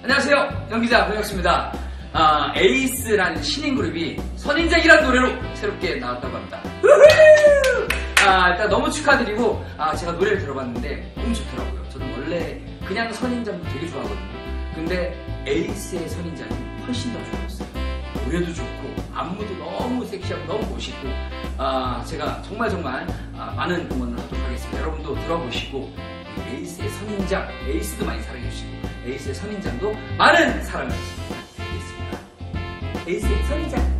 안녕하세요, 연기자 변혁수입니다. 에이스라는 신인 그룹이 선인장이라는 노래로 새롭게 나왔다고 합니다. 일단 너무 축하드리고, 제가 노래를 들어봤는데 너무 좋더라고요. 저는 원래 그냥 선인장도 되게 좋아하거든요. 근데 에이스의 선인장이 훨씬 더 좋았어요. 노래도 좋고 안무도 너무 섹시하고 너무 멋있고, 제가 정말 많은 응원을 하도록 하겠습니다. 여러분도 들어보시고 에이스의 선인장, 에이스도 많이 사랑해주시고 에이스의 선인장도 많은 사랑을 부탁드리겠습니다. 에이스의 선인장.